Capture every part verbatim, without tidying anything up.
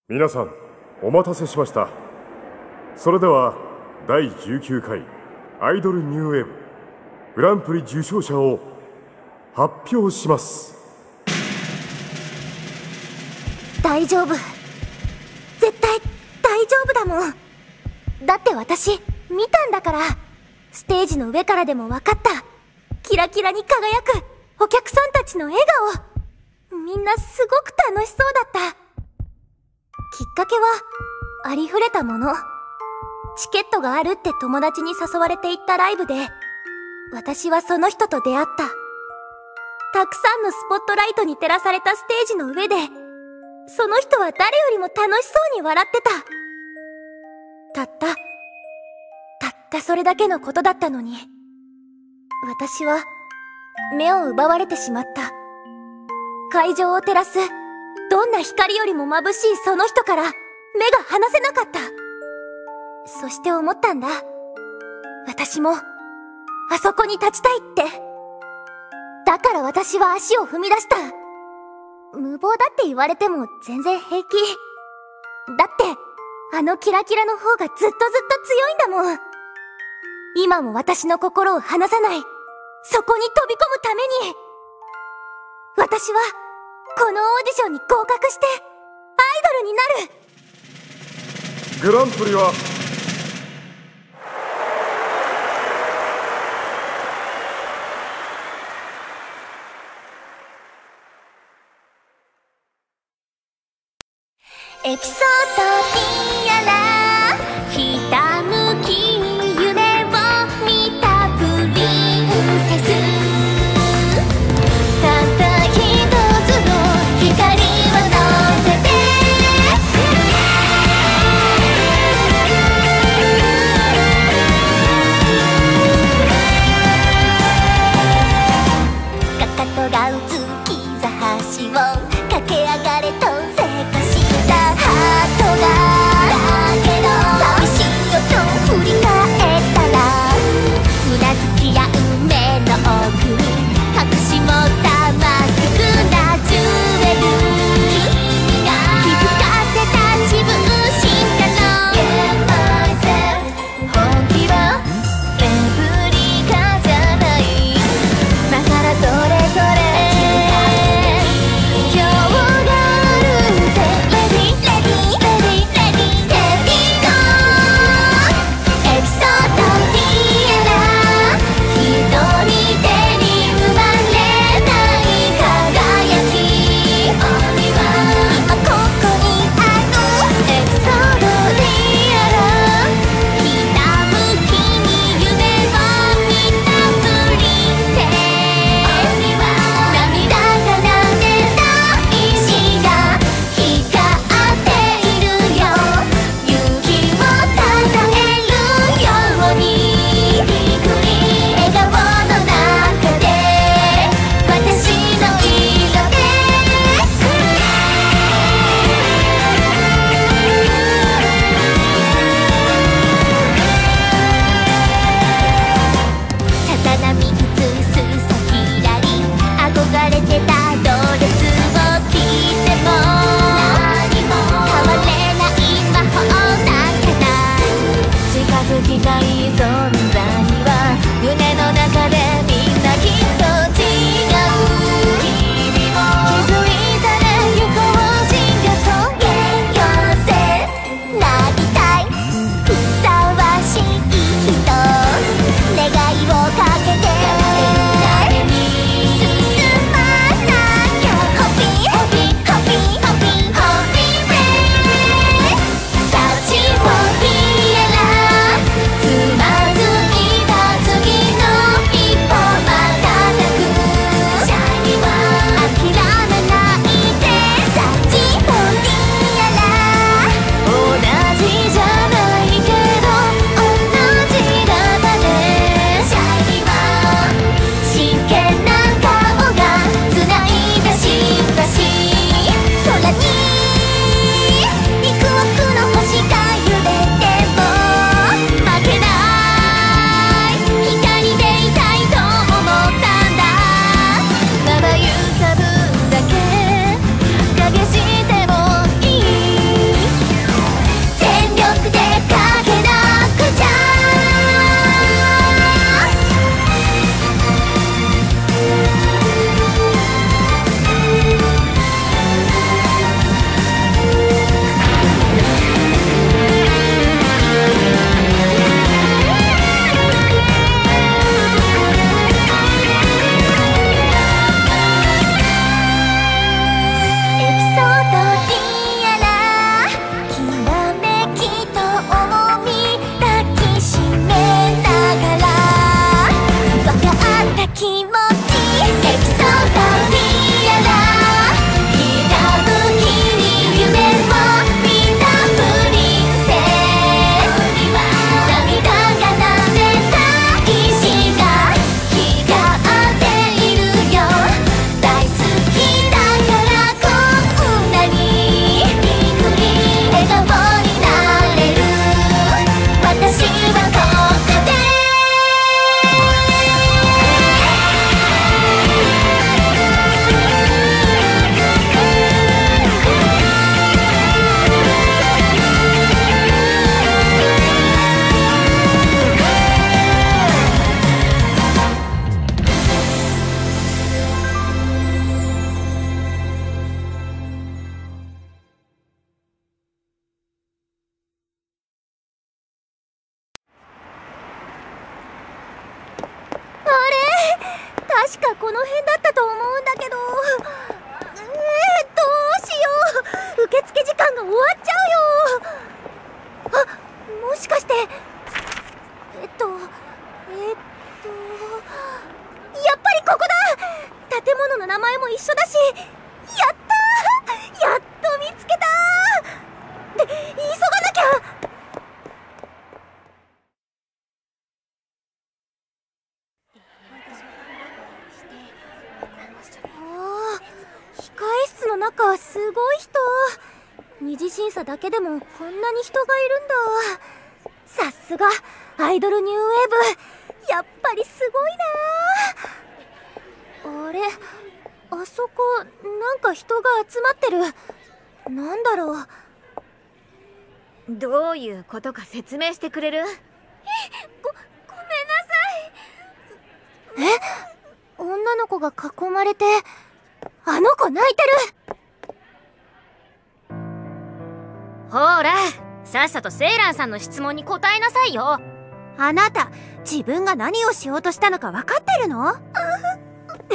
皆さんお待たせしました。それではだいじゅうきゅうかいアイドルニューウェーブグランプリ受賞者を発表します。 大丈夫、絶対大丈夫だもん。だって私見たんだから。ステージの上からでも分かった。キラキラに輝くお客さんたちの笑顔、みんなすごく楽しそうだった。きっかけはありふれたもの。チケットがあるって友達に誘われて行ったライブで、私はその人と出会った。たくさんのスポットライトに照らされたステージの上で、その人は誰よりも楽しそうに笑ってた。たった、たったそれだけのことだったのに、私は目を奪われてしまった。会場を照らすどんな光よりも眩しいその人から目が離せなかった。そして思ったんだ。私もあそこに立ちたいって。だから私は足を踏み出した。無謀だって言われても全然平気。だってあのキラキラの方がずっとずっと強いんだもん。今も私の心を離さない、そこに飛び込むために。私はこのオーディションに合格してアイドルになる。 グランプリはエピソードティアラ、ひたむき夢を見たプリンセス。たった一つの光を乗せて、かかとが打つキザ橋を駆け上がれとせかしたハートが確かこの辺だったと思うんだけど、えー、どうしよう、受付時間が終わっちゃうよ。あ、もしかしてえっとえっとやっぱりここだ。建物の名前も一緒だし、やったー、やっと見つけたー。で、急がなきゃ。あー、控え室の中すごい人。二次審査だけでもこんなに人がいるんだ。さすがアイドルニューウェーブ、やっぱりすごいな。あれ、あそこなんか人が集まってる。なんだろう。 どういうことか説明してくれる？え、 ご、ごめんなさい。え？女の子が囲まれて、あの子泣いてる。 ほら、さっさとセイランさんの質問に答えなさいよ。 あなた、自分が何をしようとしたのか分かってるの？ちょっと待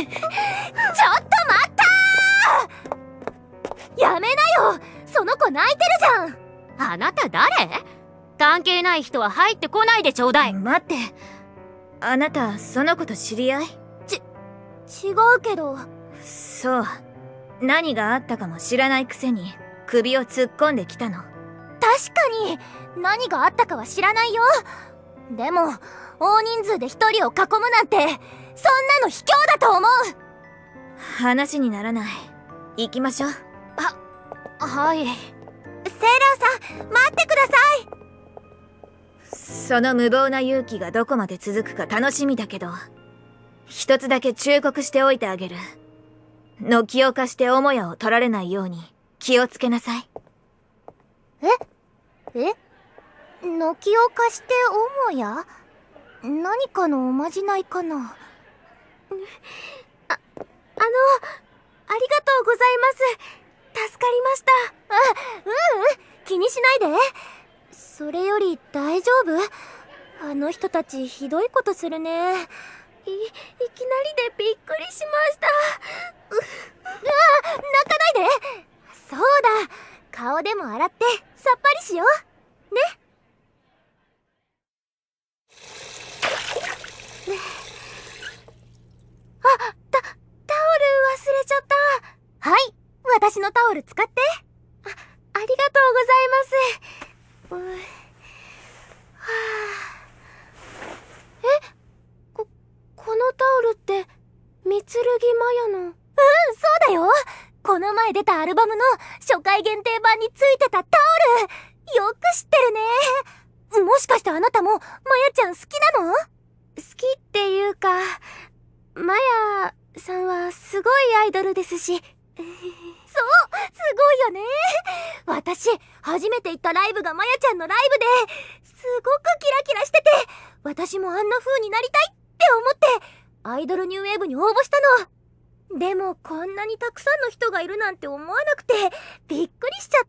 ったー！やめなよ！その子泣いてるじゃん。あなた誰？関係ない人は入ってこないでちょうだい。 待って、あなたその子と知り合い？ ち、違うけど。 そう、何があったかも知らないくせに首を突っ込んできたの。 確かに何があったかは知らないよ。でも大人数で一人を囲むなんて、そんなの卑怯だと思う。 話にならない。行きましょう。 は、はい。 セイラーさん、待ってください。その無謀な勇気がどこまで続くか楽しみだけど、一つだけ忠告しておいてあげる。軒を貸して母屋を取られないように気をつけなさい。 ええ軒を貸して母屋？何かのおまじないかな。あ、あの、ありがとうございます。助かりました。あ、ううん、気にしないで。それより大丈夫？あの人たちひどいことするね。い、いきなりでびっくりしました。う、あ、泣かないで。そうだ、顔でも洗ってさっぱりしようね。あ、た、タオル忘れちゃった。はい、私のタオル使って。あ、ありがとうございます。うはあ、え、こ、このタオルってみつるぎマヤの？うん、そうだよ。この前出たアルバムの初回限定版についてたタオル。よく知ってるね。もしかしてあなたもマヤちゃん好きなの？好きっていうか、マヤさんはすごいアイドルですし。そう、すごいよね。私、初めて行ったライブがマヤちゃんのライブで、すごくキラキラしてて、私もあんな風になりたいって思って、アイドルニューウェーブに応募したの。でもこんなにたくさんの人がいるなんて思わなくて、びっくりしちゃった。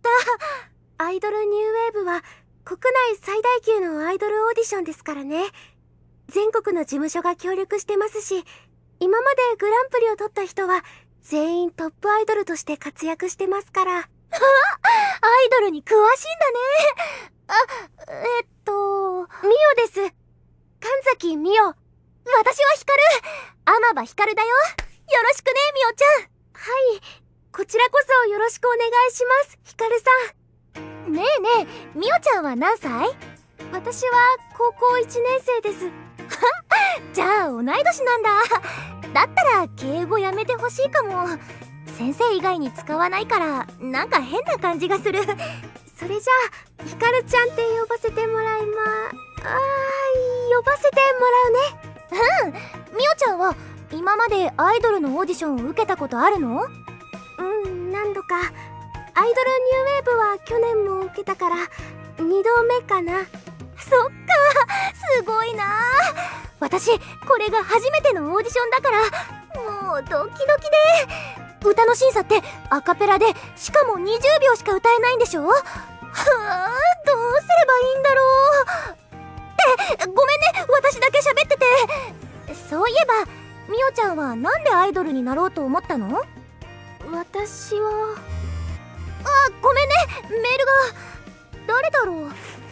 アイドルニューウェーブは国内最大級のアイドルオーディションですからね。全国の事務所が協力してますし、今までグランプリを取った人は全員トップアイドルとして活躍してますから。あ、アイドルに詳しいんだね。あ、えっと、ミオです。神崎ミオ。私はヒカル。天場ヒカルだよ。よろしくね、ミオちゃん。はい、こちらこそよろしくお願いします、ヒカルさん。ねえねえ、ミオちゃんは何歳？私は高校いちねん生です。じゃあ同い年なんだ。だったら敬語やめてほしいかも。先生以外に使わないからなんか変な感じがする。それじゃあヒカルちゃんって呼ばせてもらいまあー呼ばせてもらうね。うん。ミオちゃんは今までアイドルのオーディションを受けたことあるの？うん、何度か。アイドルニューウェーブは去年も受けたからにどめかな。そっか、すごいな。私これが初めてのオーディションだからもうドキドキで。歌の審査ってアカペラでしかもにじゅうびょうしか歌えないんでしょ？はあ、どうすればいいんだろうって。ごめんね、私だけ喋ってて。そういえばみおちゃんはなんでアイドルになろうと思ったの？私はあ、ごめんね、メールが。誰だろう。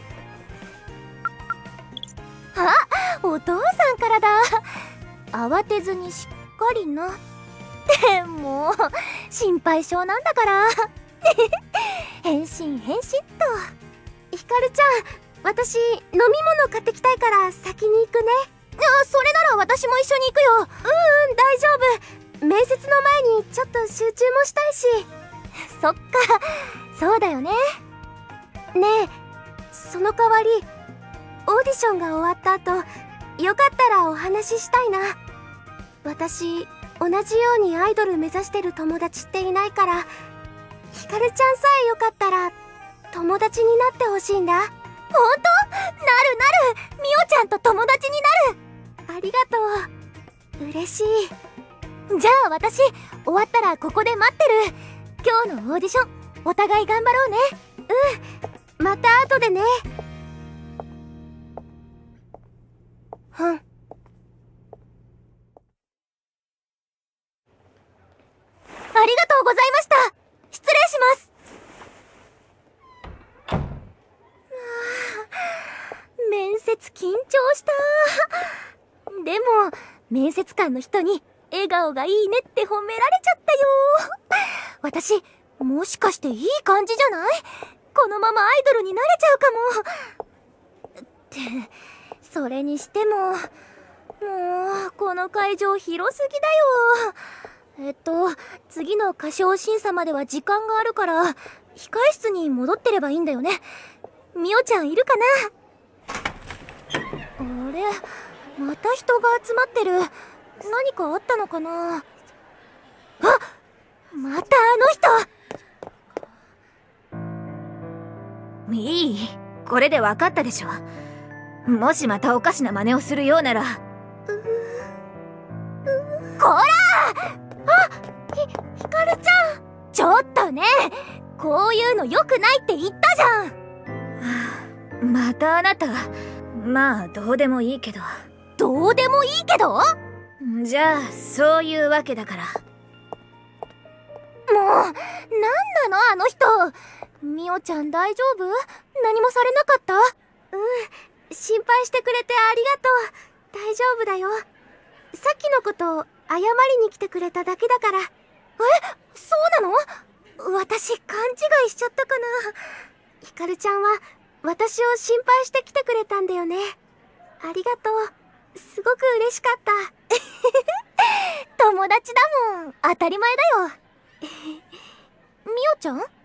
あ、お父さんからだ。慌てずにしっかりなってもう心配性なんだから返信返信と。ひかるちゃん、私飲み物買ってきたいから先に行くね。あ、それなら私も一緒に行くよ。うんうん、大丈夫。面接の前にちょっと集中もしたいし。そっか、そうだよね。ねえ、その代わりオーディションが終わった後、よかったらお話ししたいな。私同じようにアイドル目指してる友達っていないから、ひかるちゃんさえよかったら友達になってほしいんだ。ほんと？なるなる、みおちゃんと友達になる。ありがとう、嬉しい。じゃあ私終わったらここで待ってる。今日のオーディションお互い頑張ろうね。うん、また後でね。うん。ありがとうございました。失礼します。面接緊張した。でも面接官の人に笑顔がいいねって褒められちゃったよ。私もしかしていい感じじゃない？このままアイドルになれちゃうかも。ってそれにしても、もうこの会場広すぎだよ。えっと次の歌唱審査までは時間があるから控え室に戻ってればいいんだよね。みおちゃんいるかな？あれ、また人が集まってる。何かあったのかな。あ、またあの人。 いい、これで分かったでしょ。もしまたおかしな真似をするようなら。 こら！あ、ひ、ひかるちゃん、ちょっとね、こういうの良くないって言ったじゃん。またあなた。まあどうでもいいけど。 どうでもいいけど？ じゃあそういうわけだから。 もうなんなのあの人。みおちゃん大丈夫？何もされなかった？うん、心配してくれてありがとう。大丈夫だよ。さっきのこと謝りに来てくれただけだから。え、そうなの？私勘違いしちゃったかな。ひかるちゃんは私を心配して来てくれたんだよね。ありがとう。すごく嬉しかった。友達だもん、当たり前だよ。みおちゃん？あ、うんうん、なんでもない。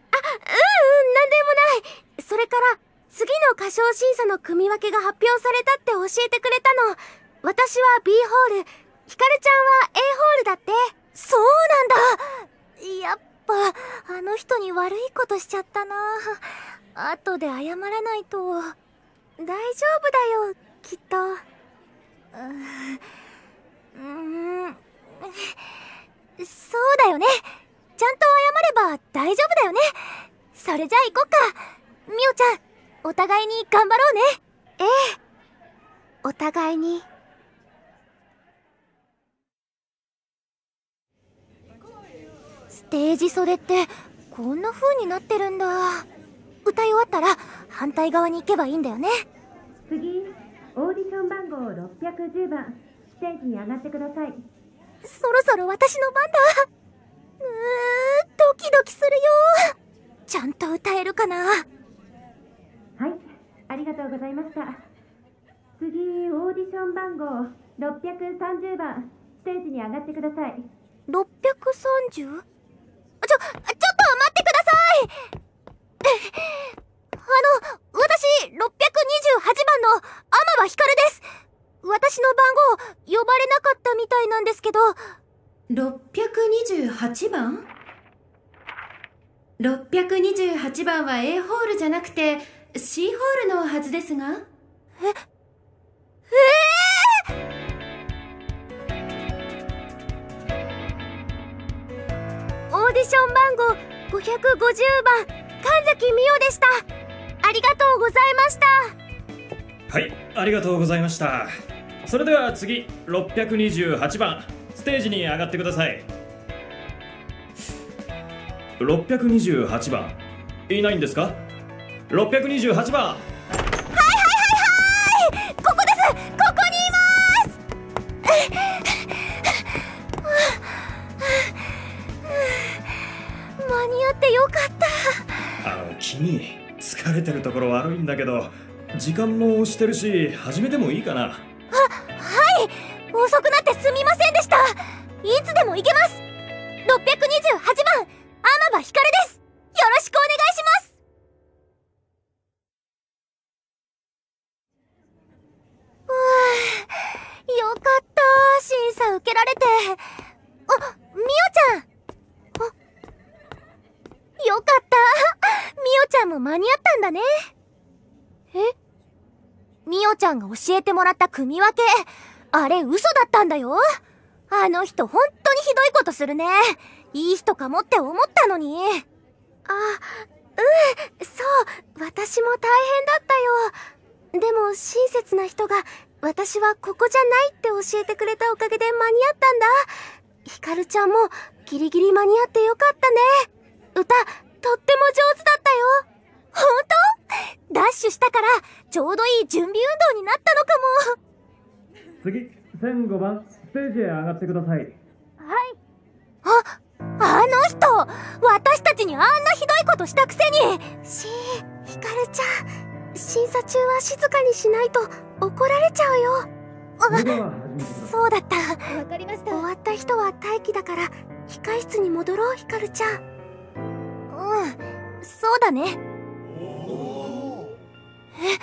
それから次の歌唱審査の組み分けが発表されたって教えてくれたの。私は ビー ホール、ひかるちゃんは エー ホールだって。そうなんだ。やっぱあの人に悪いことしちゃったな。後で謝らないと。大丈夫だよ、きっと。うーん、そうだよね。ちゃんと謝れば大丈夫だよね。それじゃあ行こっか。みおちゃん、お互いに頑張ろうね。ええ、お互いに。ステージ袖ってこんな風になってるんだ。歌い終わったら反対側に行けばいいんだよね。 次、オーディション番号ろっぴゃくじゅうばん、ステージに上がってください。 そろそろ私の番だ。うー、ドキドキするよ。ちゃんと歌えるかな。はい、 ありがとうございました。次、オーディション番号ろっぴゃくさんじゅうばん、ステージに上がってください。 ろっぴゃくさんじゅう？ ちょ、ちょっと待ってください。あの、私、ろっぴゃくにじゅうはちばんの天場ひかるです。私の番号、呼ばれなかったみたいなんですけど。 ろっぴゃくにじゅうはちばん？ ろっぴゃくにじゅうはちばんは エー ホールじゃなくて シー ホールのはずですが。 え、えー、オーディション番号ごひゃくごじゅうばん、神崎美桜でした。ありがとうございました。 はい、ありがとうございました。それでは次、ろっぴゃくにじゅうはちばん、 ステージに上がってください。ろっぴゃくにじゅうはちばんいないんですか？ろっぴゃくにじゅうはちばん。はいはいはいはい、ここです。ここにいます。間に合ってよかった。 あの君、疲れてるところ悪いんだけど、時間も押してるし始めてもいいかな？あ、はい、 遅くなってすみませんでした。いつでも行けます。ろっぴゃくにじゅうはちばん、天場ひかるです。よろしくお願いします。うぅ、よかった、審査受けられて。あ、みおちゃん。あ、よかった、みおちゃんも間に合ったんだね。え？みおちゃんが教えてもらった組み分け、あれ嘘だったんだよ。あの人本当にひどいことするね。いい人かもって思ったのに。あ、うん、そう、私も大変だったよ。でも親切な人が私はここじゃないって教えてくれたおかげで間に合ったんだ。ひかるちゃんもギリギリ間に合ってよかったね。歌、とっても上手だったよ。本当？ダッシュしたからちょうどいい準備運動になったのかも。 次、せんごばん、ステージへ上がってください。はい。 あ、あの人、私たちにあんなひどいことしたくせに。し、ひかるちゃん、審査中は静かにしないと怒られちゃうよ。あ、そうだった。わかりました。終わった人は待機だから控室に戻ろう、ひかるちゃん。うん、そうだね。え？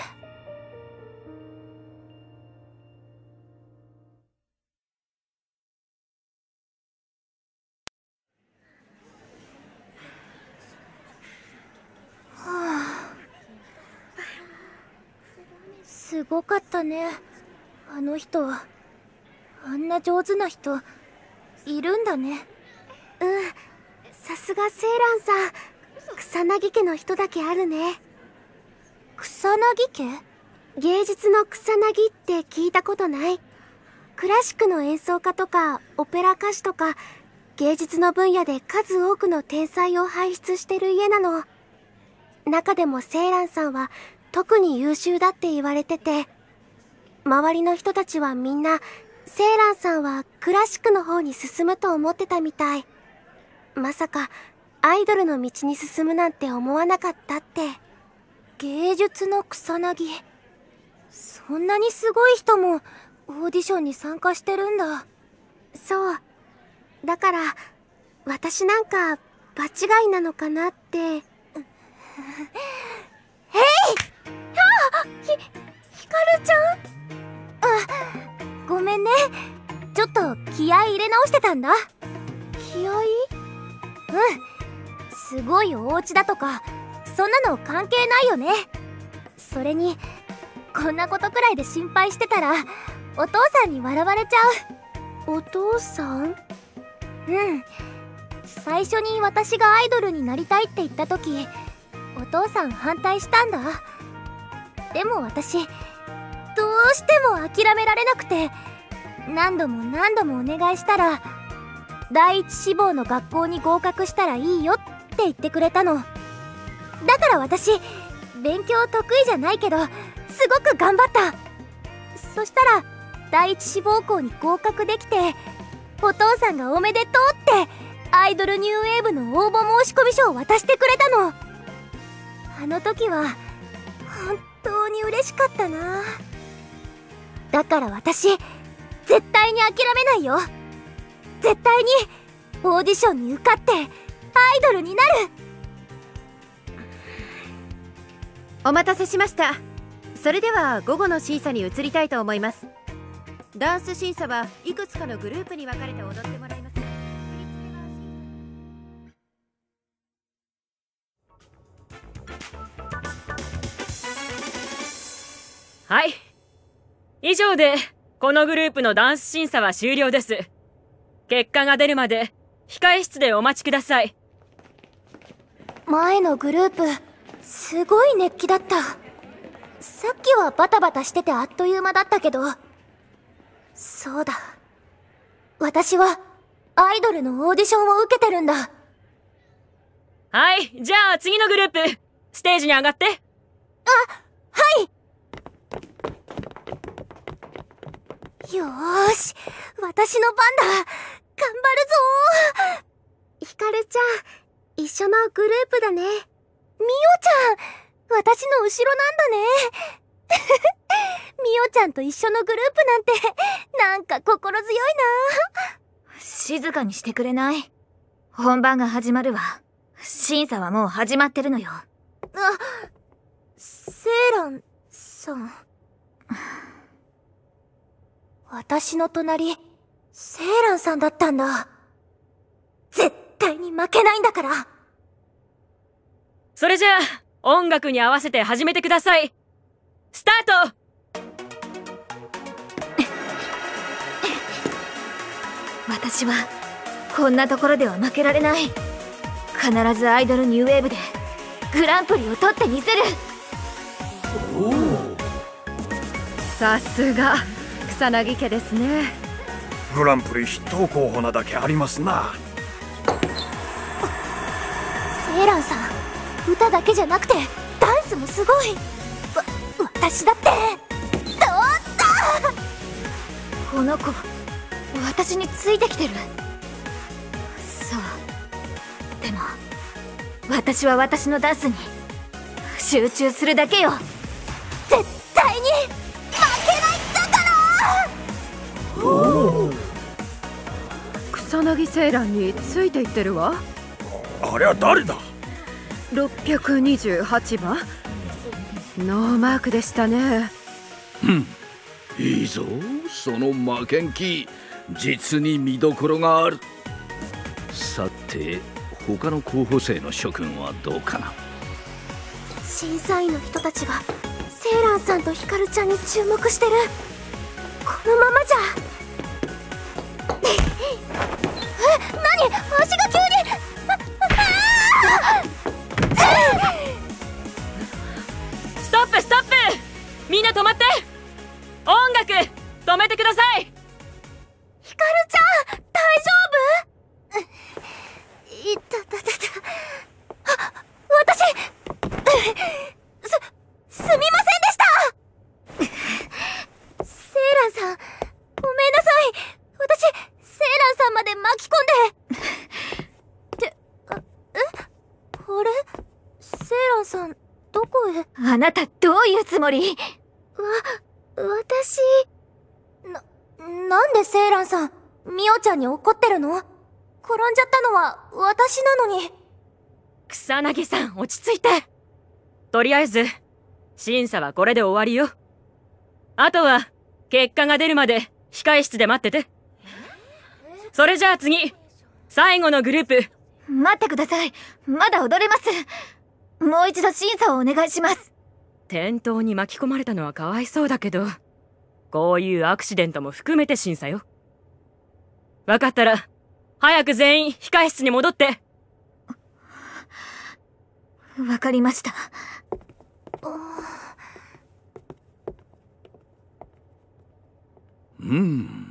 すごかったね、あの人。あんな上手な人いるんだね。うん、さすがセイランさん。草薙家の人だけあるね。草薙家？芸術の草薙って聞いたことない？クラシックの演奏家とかオペラ歌手とか芸術の分野で数多くの天才を輩出してる家なの。中でもセイランさんは特に優秀だって言われてて、周りの人たちはみんなセイランさんはクラシックの方に進むと思ってたみたい。まさかアイドルの道に進むなんて思わなかったって。芸術の草薙、そんなにすごい人もオーディションに参加してるんだ。そう、だから私なんか場違いなのかなって。えい！あ、ひ、ひかるちゃん？あ、ごめんね。ちょっと気合い入れ直してたんだ。気合い？うん。すごいお家だとか、そんなの関係ないよね。それに、こんなことくらいで心配してたら、お父さんに笑われちゃう。お父さん？うん。最初に私がアイドルになりたいって言った時、お父さん反対したんだ。でも私、どうしても諦められなくて、何度も何度もお願いしたら、第一志望の学校に合格したらいいよって言ってくれたの。だから私、勉強得意じゃないけど、すごく頑張った。そしたら、第一志望校に合格できて、お父さんがおめでとうって、アイドルニューウェーブの応募申込書を渡してくれたの。あの時は、本当に嬉しかったな。だから私、絶対に諦めないよ。絶対にオーディションに受かってアイドルになる。 お待たせしました。それでは午後の審査に移りたいと思います。ダンス審査はいくつかのグループに分かれて踊ってもらいます。 はい、以上でこのグループのダンス審査は終了です。結果が出るまで控室でお待ちください。 前のグループ、すごい熱気だった。さっきはバタバタしててあっという間だったけど。そうだ、 私はアイドルのオーディションを受けてるんだ。 はい、じゃあ次のグループ、ステージに上がって。あ、 はい。よーし、私の番だ。頑張るぞー。ひかるちゃん、一緒のグループだね。みおちゃん、私の後ろなんだね。みおちゃんと一緒のグループなんて、なんか心強いな。 静かにしてくれない？本番が始まるわ。審査はもう始まってるのよ。 あ、セイランさん。私の隣、セイランさんだったんだ。絶対に負けないんだから。 それじゃあ、音楽に合わせて始めてください。スタート！ 私は、こんなところでは負けられない。必ずアイドルニューウェーブで、グランプリを取ってみせる。 おお、 さすが草薙家ですね。 グランプリ筆頭候補なだけありますな。 セイランさん、歌だけじゃなくてダンスもすごい。わ、私だってどうだ。 この子、私についてきてる。そう。でも私は私のダンスに集中するだけよ。 絶対に負けないんだから。 おお、草薙セイランについていってるわ。 あれは誰だ？ ろっぴゃくにじゅうはちばん、ノーマークでしたね。 うん、いいぞ、その負けん気。実に見どころがある。さて、他の候補生の諸君はどうかな。 審査員の人たちがセイランさんとヒカルちゃんに注目してる。このままじゃ。え、何、足が急に。 ストップストップ、みんな止まって。音楽止めてください。 ヒカルちゃん、大丈夫？いたたたた。あ、私、す、すみませんでした。セイランさん、ごめんなさい。私、セイランさんまで巻き込んで。って、あ、え？あれ？セイランさん、どこへ？ あなた、どういうつもり？ わ、私、な、なんでセイランさん、ミオちゃんに怒ってるの？転んじゃったのは私なのに。 草薙さん、落ち着いて。とりあえず審査はこれで終わりよ。あとは結果が出るまで控室で待ってて。それじゃあ次、最後のグループ。 待ってください。まだ踊れます。もう一度審査をお願いします。 転倒に巻き込まれたのはかわいそうだけど、こういうアクシデントも含めて審査よ。わかったら早く全員控室に戻って。 わかりました。 うん、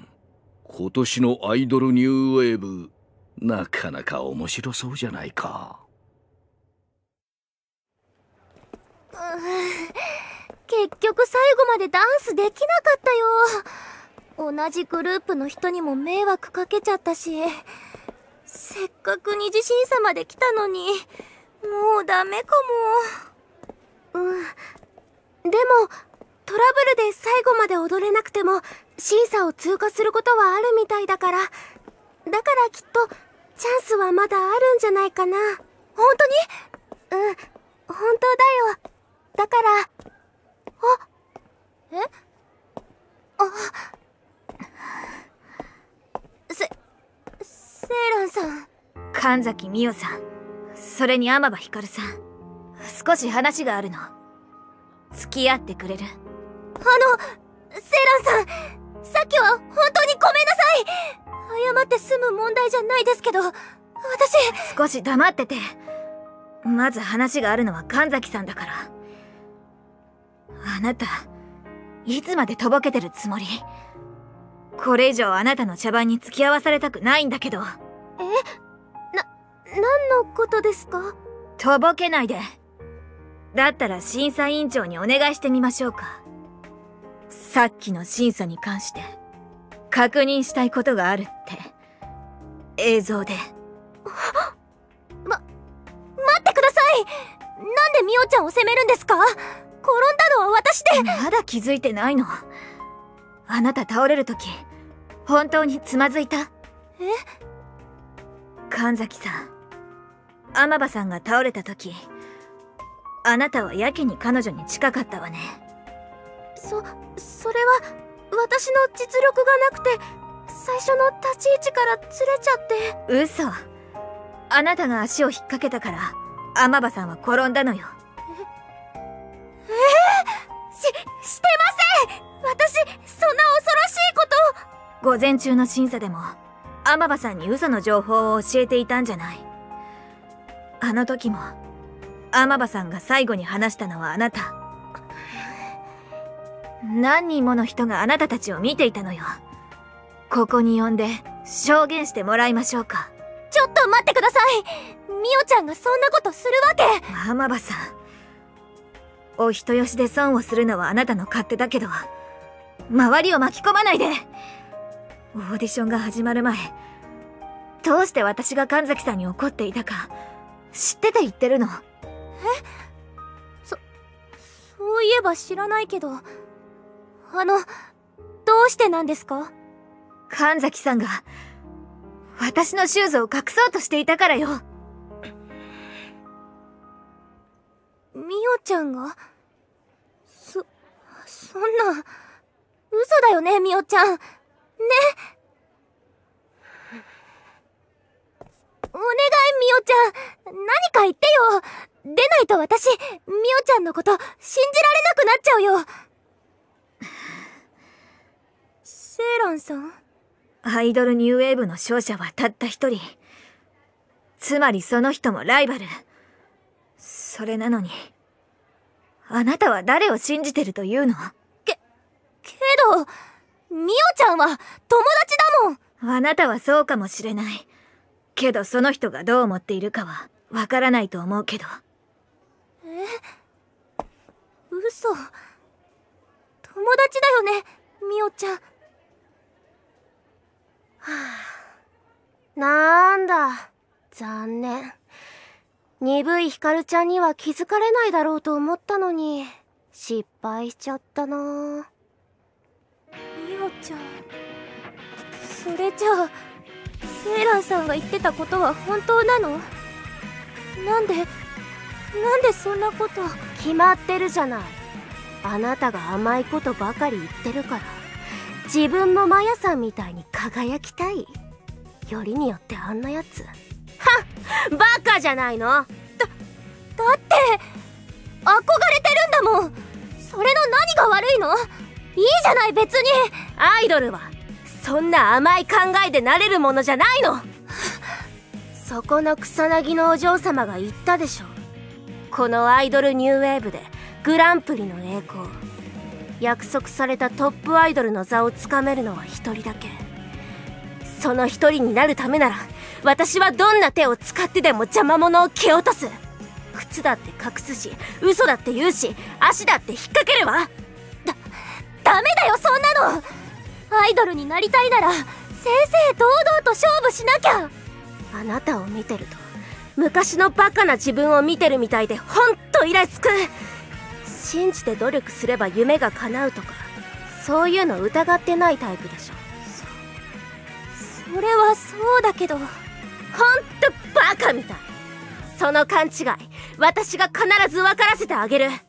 今年のアイドルニューウェーブ、なかなか面白そうじゃないか。 結局最後までダンスできなかったよ。同じグループの人にも迷惑かけちゃったし、せっかく二次審査まで来たのに、もうダメかも。うん。でもトラブルで最後まで踊れなくても審査を通過することはあるみたいだから、だからきっとチャンスはまだあるんじゃないかな。本当に？うん、本当だよ。だから、あ、え？あ、せ、セイランさん。 神崎美桜さん、それに天場ひかるさん、少し話があるの。付き合ってくれる？ あの、セイランさん、さっきは本当にごめんなさい。謝って済む問題じゃないですけど、私。 少し黙ってて。まず話があるのは神崎さんだから。あなた、いつまでとぼけてるつもり？ これ以上あなたの茶番に付き合わされたくないんだけど。 え？な、何のことですか？ とぼけないで。だったら審査委員長にお願いしてみましょうか。さっきの審査に関して確認したいことがあるって映像で。 ま、待ってください。なんでミオちゃんを責めるんですか？転んだのは私で。 まだ気づいてないの？あなた倒れるとき本当につまずいた？ え？ 神崎さん、天場さんが倒れたときあなたはやけに彼女に近かったわね。 そ、それは私の実力がなくて最初の立ち位置からずれちゃって。 嘘。あなたが足を引っ掛けたから天場さんは転んだのよ。 ええー、し、してません。私そんな恐ろしいこと。 午前中の審査でも天場さんに嘘の情報を教えていたんじゃない。あの時も天場さんが最後に話したのはあなた。何人もの人があなたたちを見ていたのよ。ここに呼んで証言してもらいましょうか。 ちょっと待ってください。ミオちゃんがそんなことするわけ。 天場さん、お人よしで損をするのはあなたの勝手だけど周りを巻き込まないで。オーディションが始まる前どうして私が神崎さんに怒っていたか知ってて言ってるの？ え？そ、そういえば知らないけど。あの、どうしてなんですか？ 神崎さんが私のシューズを隠そうとしていたからよ。 ミオちゃんが？そ、そんな、嘘だよね、ミオちゃん。ね。お願い、ミオちゃん。何か言ってよ。出ないと私、ミオちゃんのこと信じられなくなっちゃうよ。セイランさん？ アイドルニューウェーブの勝者はたった一人。つまりその人もライバル。それなのにあなたは誰を信じてるというの？ け、けどミオちゃんは友達だもん。 あなたはそうかもしれない。けどその人がどう思っているかはわからないと思うけど。 え？嘘。友達だよね、ミオちゃん。はあ、なんだ、残念。鈍いヒカルちゃんには気づかれないだろうと思ったのに失敗しちゃったな。ミオちゃん、それじゃあセイランさんが言ってたことは本当なの？なんでなんでそんなこと。決まってるじゃない。あなたが甘いことばかり言ってるから自分もマヤさんみたいに輝きたい。よりによってあんなやつ。はっ、バカじゃないの。だ、だって憧れてるんだもん。それの何が悪いの？いいじゃない別に。アイドルはそんな甘い考えでなれるものじゃないの。そこの草薙のお嬢様が言ったでしょ。このアイドルニューウェーブでグランプリの栄光、約束されたトップアイドルの座をつかめるのは一人だけ。その一人になるためなら私はどんな手を使ってでも邪魔者を蹴落とす。靴だって隠すし、嘘だって言うし、足だって引っ掛けるわ。だ、ダメだよそんなの。アイドルになりたいなら正々堂々と勝負しなきゃ。あなたを見てると昔のバカな自分を見てるみたいでほんとイラつく。信じて努力すれば夢が叶うとかそういうの疑ってないタイプでしょ。そ、それはそうだけどほんとバカみたい。その勘違い私が必ず分からせてあげる。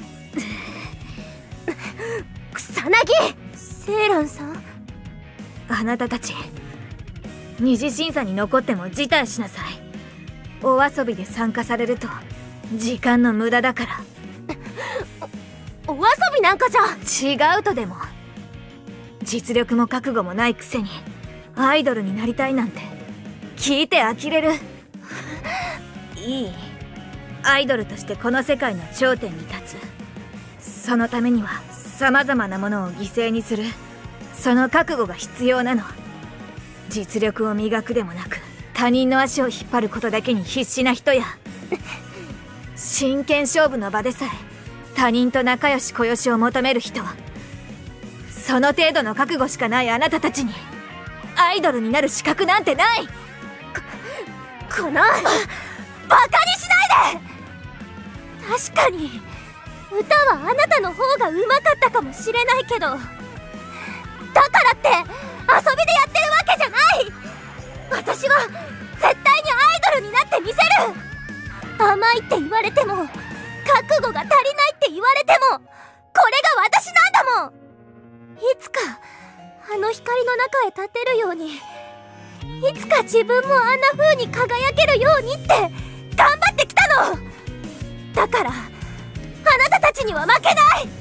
草薙、セイランさん、 あなたたち二次審査に残っても辞退しなさい。お遊びで参加されると時間の無駄だから。 お、お遊びなんかじゃ。 違うとでも。実力も覚悟もないくせにアイドルになりたいなんて聞いて呆れる。いい、アイドルとしてこの世界の頂点に立つ。そのためには様々なものを犠牲にする。 その覚悟が必要なの。実力を磨くでもなく他人の足を引っ張ることだけに必死な人や真剣勝負の場でさえ他人と仲良しこよしを求める人、その程度の覚悟しかないあなたたちにアイドルになる資格なんてない。こ、 このバカにしないで。確かに歌はあなたの方が上手かったかもしれないけど、だからって遊びでやってるわけじゃない。私は絶対にアイドルになってみせる。甘いって言われても覚悟が足りないって言われてもこれが私なんだもん。いつかあの光の中へ立てるように、いつか自分もあんな風に輝けるようにって頑張ってきたの。だからあなたたちには負けない。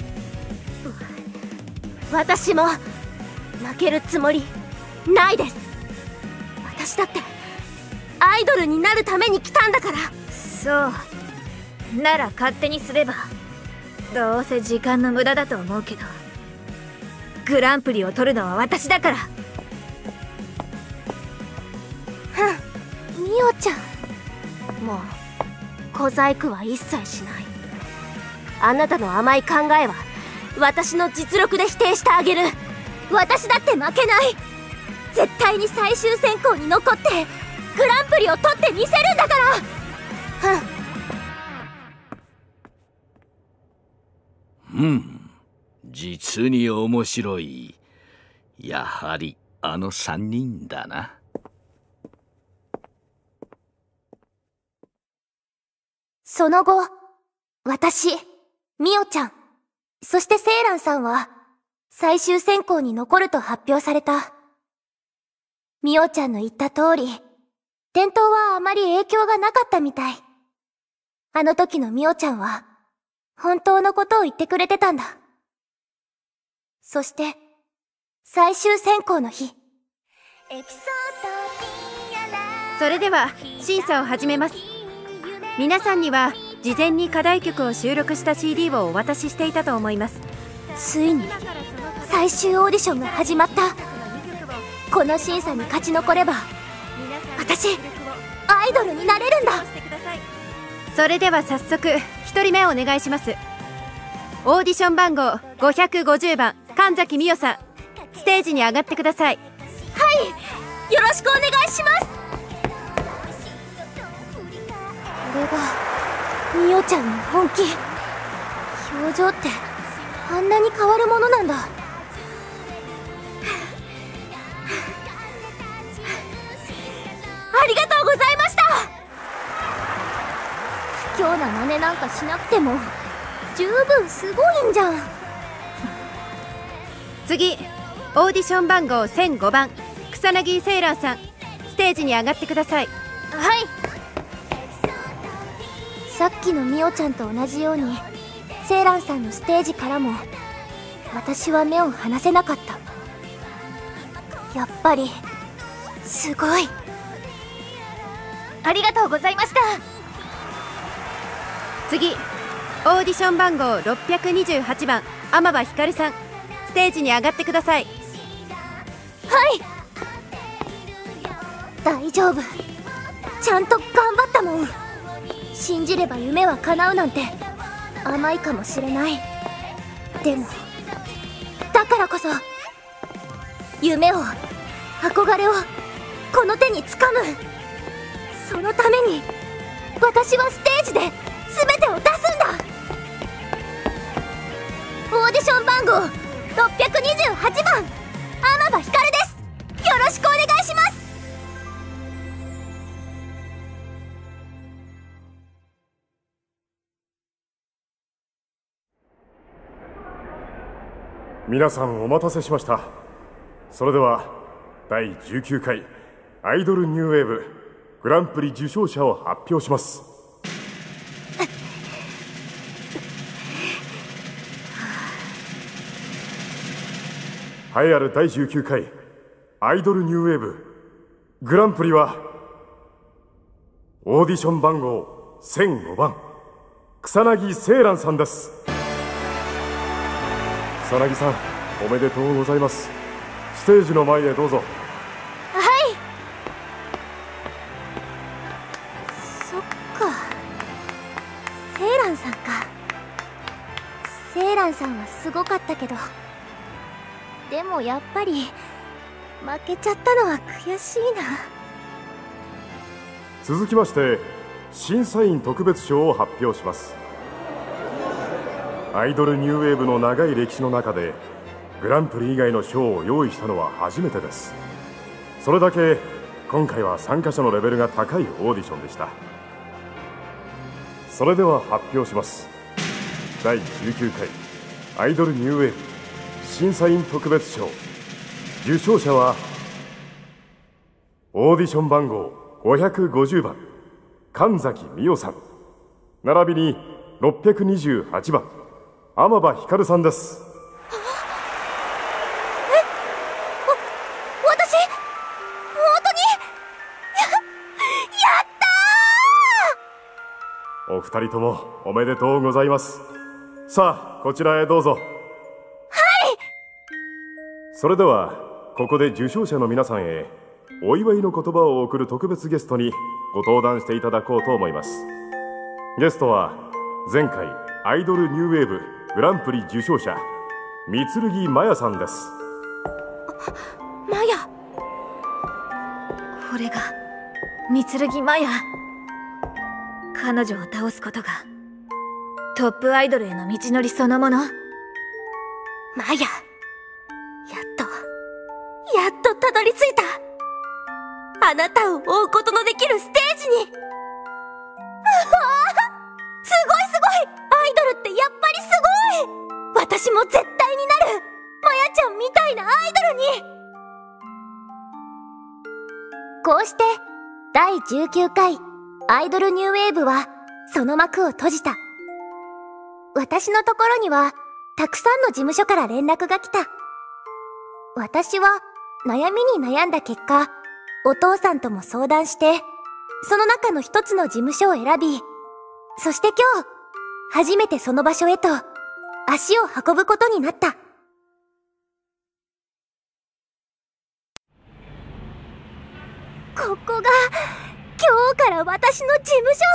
私も負けるつもりないです。私だってアイドルになるために来たんだから。 そうなら勝手にすれば。どうせ時間の無駄だと思うけど、グランプリを取るのは私だから。 ふん、みおちゃん、もう小細工は一切しない。あなたの甘い考えは私の実力で否定してあげる。私だって負けない。絶対に最終選考に残ってグランプリを取ってみせるんだから。 うん、実に面白い。やはりあの三人だな。 その後、私、みおちゃん、そしてセイランさんは最終選考に残ると発表された。みおちゃんの言った通り、転倒はあまり影響がなかったみたい。あの時のみおちゃんは本当のことを言ってくれてたんだ。そして最終選考の日。 それでは審査を始めます。皆さんには事前に課題曲を収録した シーディー をお渡ししていたと思います。 ついに最終オーディションが始まった。この審査に勝ち残れば私アイドルになれるんだ。 それでは早速ひとりめお願いします。オーディション番号ごひゃくごじゅうばん神崎美代さん、ステージに上がってください。 はい、よろしくお願いします。これがみおちゃんの本気。表情ってあんなに変わるものなんだ。ありがとうございました。卑怯な真似なんかしなくても十分すごいんじゃん。 次、オーディション番号せんごばん草薙セイランさん、ステージに上がってください。 はい。さっきのみおちゃんと同じようにセイランさんのステージからも私は目を離せなかった。やっぱりすごい。ありがとうございました。 次、オーディション番号ろっぴゃくにじゅうはちばん天場ひかるさん、ステージに上がってください。 はい。大丈夫。ちゃんと頑張ったもん。信じれば夢は叶うなんて甘いかもしれない。でもだからこそ夢を憧れをこの手につかむ。そのために私はステージで全てを出すんだ。オーディション番号ろっぴゃくにじゅうはちばん天場ひかるです。よろしくお願いします。 皆さんお待たせしました。それではだいじゅうきゅうかいアイドルニューウェーブグランプリ受賞者を発表します。栄えあるだいじゅうきゅうかいアイドルニューウェーブグランプリはオーディション番号せんごばん草薙セイランさんです。草薙さん、おめでとうございます。 テージの前へどうぞ。 はい。そっか、セイランさんか。セイランさんはすごかったけど、でもやっぱり負けちゃったのは悔しいな。 続きまして審査員特別賞を発表します。アイドルニューウェーブの長い歴史の中でグランプリ以外の賞を用意したのは初めてです。それだけ今回は参加者のレベルが高いオーディションでした。それでは発表します。だいじゅうきゅうかいアイドルニューウェーブ審査員特別賞、受賞者はオーディション番号ごひゃくごじゅうばん神崎美代さん、並びにろっぴゃくにじゅうはちばん天場ひかるさんです。お二人ともおめでとうございます。さあこちらへどうぞ。はい。それではここで受賞者の皆さんへお祝いの言葉を贈る特別ゲストにご登壇していただこうと思います。ゲストは前回アイドルニューウェーブグランプリ受賞者三剣マヤさんです。 マヤ、これが三剣マヤ。彼女を倒すことがトップアイドルへの道のりそのもの。 マヤ、やっとやっとたどり着いた。あなたを追うことのできるステージに。うわー、すごいすごい、アイドルってやっぱりすごい。私も絶対になる、マヤちゃんみたいなアイドルに。こうしてだいじゅうきゅうかいアイドルニューウェーブはその幕を閉じた。私のところにはたくさんの事務所から連絡が来た。私は悩みに悩んだ結果、お父さんとも相談して、その中の一つの事務所を選び、そして今日、初めてその場所へと足を運ぶことになった。ここが今日から私の事務所。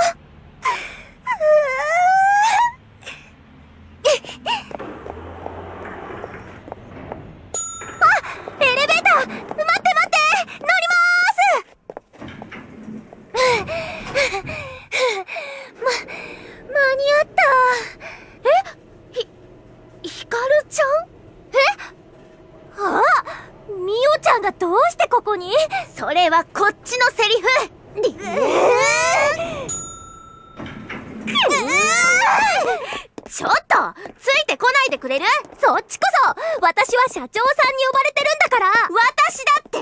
あ、エレベーター、待って待って、乗りまーす。ま、間に合った。え、ひ、ひかるちゃん？え？ああ、みおちゃんがどうしてここに？それはこっちのセリフ。ちょっとついてこないでくれる？そっちこそ私は社長さんに呼ばれてるんだから。私だって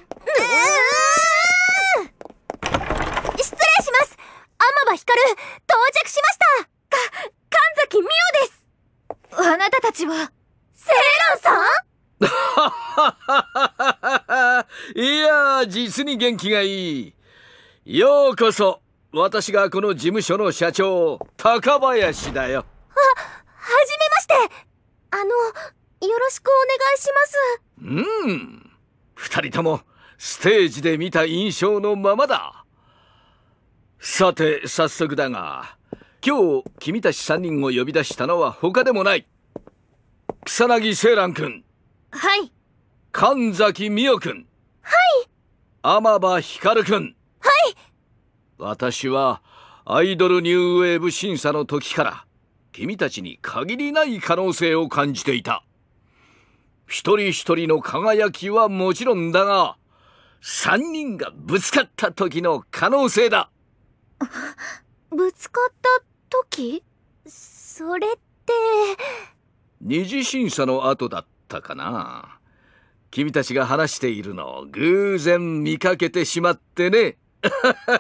失礼します。天場ひかる到着しました。か神崎美代です。 あなたたちはセイランさんいやー、実に元気がいい。ようこそ。私がこの事務所の社長、高林だよ。 あ、はじめまして。あの、よろしくお願いします。 うん。二人ともステージで見た印象のままだ。さて、早速だが、今日君たち三人を呼び出したのは他でもない。草薙セイラン君。 はい。 神崎美代君。 はい。 天場ひかる君。 はい。 私はアイドルニューウェーブ審査の時から君たちに限りない可能性を感じていた。一人一人の輝きはもちろんだが、三人がぶつかった時の可能性だ。 ぶつかった時？それって。 二次審査の後だったかな。君たちが話しているのを偶然見かけてしまってね。 は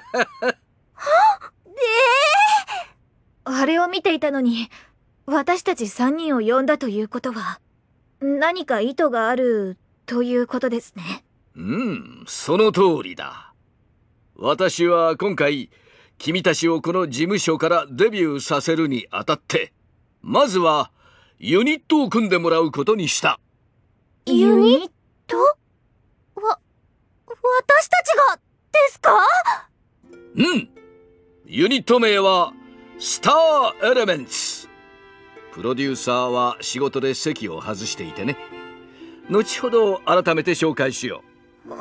っ、であれを見ていたのに、私たち三人を呼んだということは、何か意図があるということですね。 うん、その通りだ。私は今回、君たちをこの事務所からデビューさせるにあたって、まずはユニットを組んでもらうことにした。 ユニッとわ、私たちがですか？ うん。ユニット名はスターエレメンツ。プロデューサーは仕事で席を外していてね。後ほど改めて紹介しよう。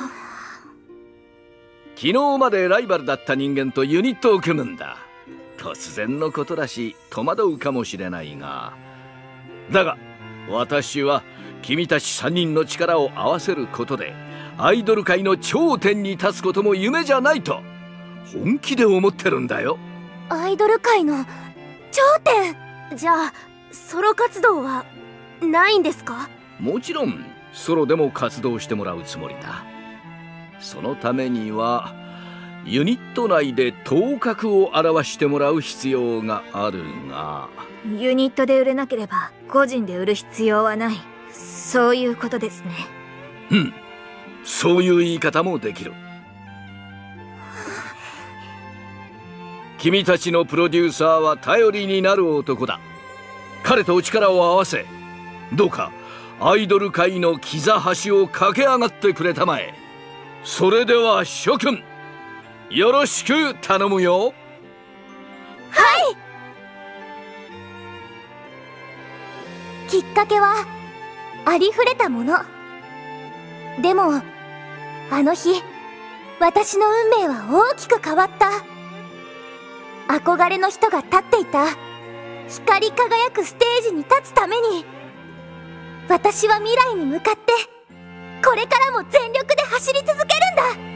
昨日までライバルだった人間とユニットを組むんだ。突然のことだし戸惑うかもしれないが、だが私は君たちさんにんの力を合わせることでアイドル界の頂点に立つことも夢じゃないと本気で思ってるんだよ。 アイドル界の頂点？じゃあソロ活動はないんですか？ もちろんソロでも活動してもらうつもりだ。そのためにはユニット内で頭角を現してもらう必要があるが、 ユニットで売れなければ個人で売る必要はない、そういうことですね。 うん、そういう言い方もできる。君たちのプロデューサーは頼りになる男だ。彼と力を合わせ、どうかアイドル界のキザ橋を駆け上がってくれたまえ。それでは諸君、よろしく頼むよ。 はい。きっかけはありふれたもの。でもあの日私の運命は大きく変わった。憧れの人が立っていた光り輝くステージに立つために、私は未来に向かってこれからも全力で走り続けるんだ。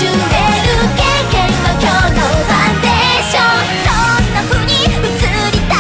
「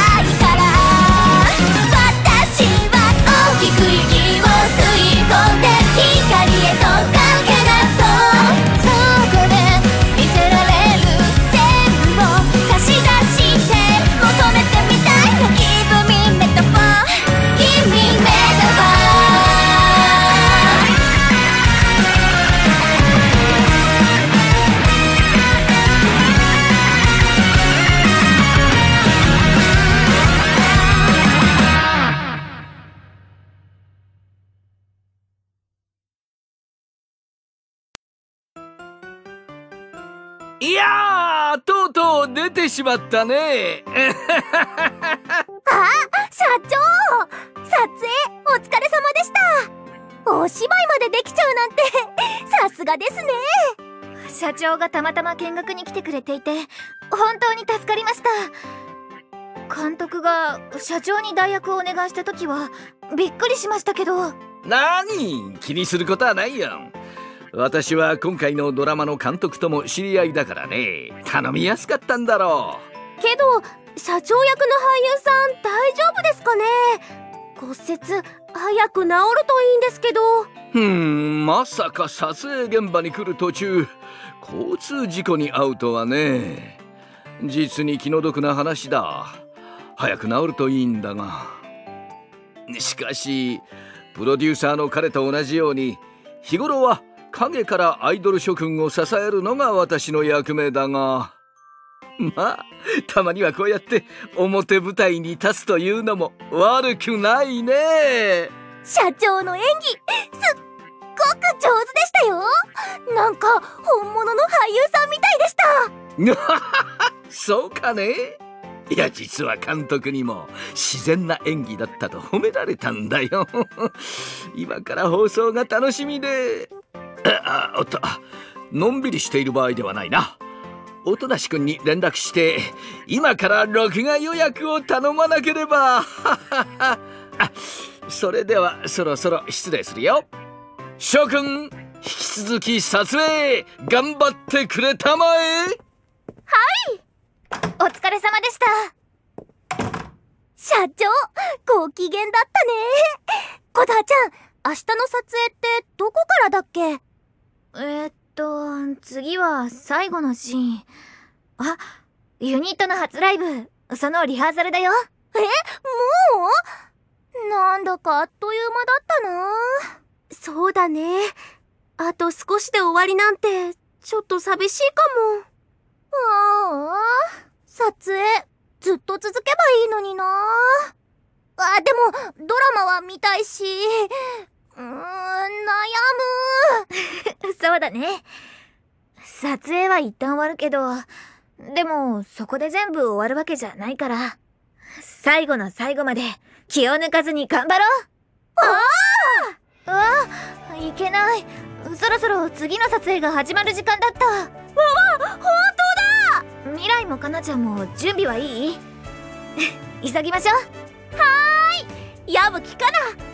いやー、とうとう出てしまったね。 あ、社長、撮影お疲れ様でした。お芝居までできちゃうなんてさすがですね。 社長がたまたま見学に来てくれていて本当に助かりました。監督が社長に代役をお願いした時はびっくりしましたけど。 何、気にすることはないよ。私は今回のドラマの監督とも知り合いだからね、頼みやすかったんだろう。けど社長役の俳優さん大丈夫ですかね。骨折早く治るといいんですけど。 ふーん、まさか撮影現場に来る途中交通事故に遭うとはね。実に気の毒な話だ。早く治るといいんだが。しかしプロデューサーの彼と同じように日頃は影からアイドル諸君を支えるのが私の役目だが、まあたまにはこうやって表舞台に立つというのも悪くないね。 社長の演技すっごく上手でしたよ。なんか本物の俳優さんみたいでした。 そうかね。いや、実は監督にも自然な演技だったと褒められたんだよ。今から放送が楽しみで。あ、おっと、のんびりしている場合ではないな。音無くんに連絡して今から録画予約を頼まなければ。あ、それではそろそろ失礼するよ。翔くん、引き続き撮影頑張ってくれたまえ。 はい、お疲れ様でした。社長、ご機嫌だったね。コターちゃん、明日の撮影ってどこからだっけ？ えー、っと次は最後のシーン。あ、ユニットの初ライブ、そのリハーサルだよ。 え、もう？なんだかあっという間だったな。そうだね。あと少しで終わりなんてちょっと寂しいかも。ああ、撮影ずっと続けばいいのにな。あ、でもドラマは見たいし、うーん、悩む。そうだね。撮影は一旦終わるけど、でもそこで全部終わるわけじゃないから、最後の最後まで気を抜かずに頑張ろう。ああ、あ、いけない。そろそろ次の撮影が始まる時間だった。わわ、 本当だ。未来もかなちゃんも準備はいい？急ぎましょう。 はーい、矢吹かな。